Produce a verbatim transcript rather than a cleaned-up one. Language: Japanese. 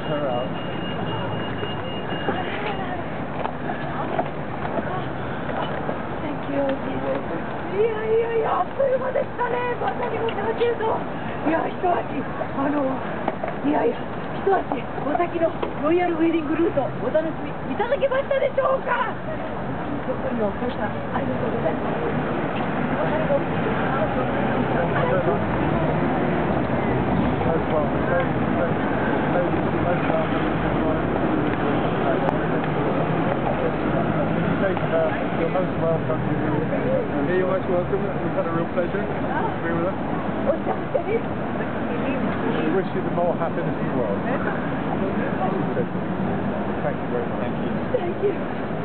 her out. Thank you. いやいやいや、あっという間でしたね。まさにお酒と。いや、一足、あの、いやいや、一足、お先のロイヤルウェディングルート、お楽しみいただけましたでしょうか。本当にお母さん、ありがとうございます。 You're most welcome. Yeah, you're most welcome. We've had a real pleasure. Agree with us. We wish you the more happiness in the world. Thank you very much. Thank you. Thank you.